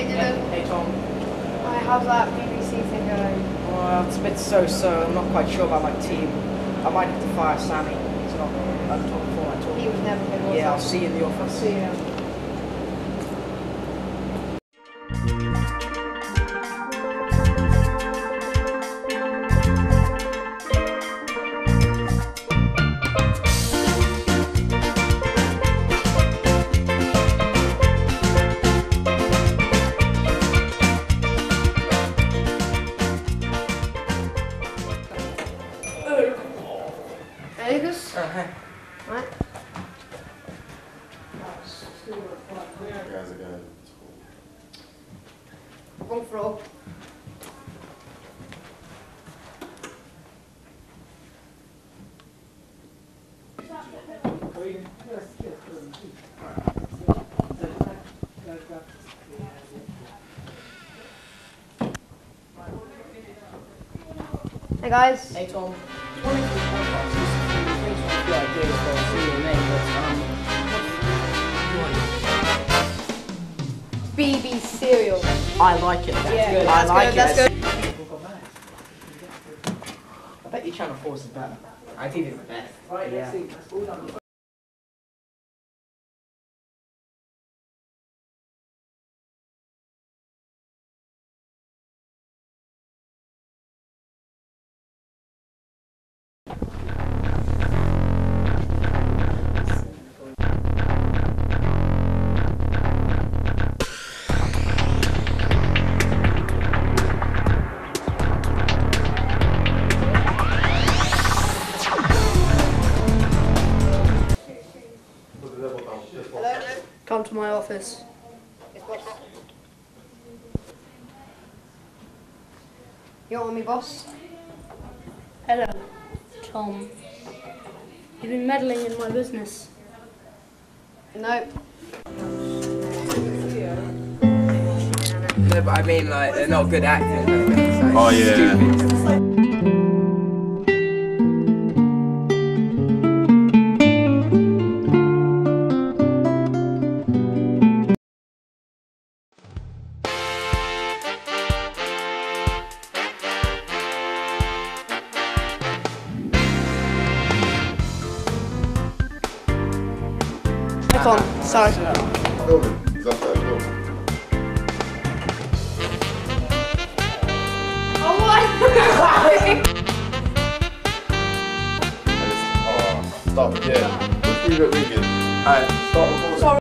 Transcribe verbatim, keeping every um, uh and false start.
Dylan. Hey Tom. Hi, how's that B B C thing going? Well, it's a bit so-so. I'm not quite sure about my team. I might have to fire Sammy. He's not at the top form at all. He was never good, was Yeah, I'll he? see you in the office. I'll see you. Hey, Lucas. Oh, hey. Right. Guys are going. Wrong throw. Hey guys. Hey Tom. Ideas for a senior name, but um, B B cereal. I like it. That's Yeah, good. that's I like good, that's it. good. I bet your Channel four is better. I think it's the best. Right, yeah. Let's see. Come to my office. You want me, boss? Hello, Tom. You've been meddling in my business. No. No, but I mean, like, they're not good actors. Like, Oh, yeah. stupid. Tom, sorry. Filming. Is that fair? Filming. Oh, what? Oh, stop again. Let's leave it wicked. Alright, start recording.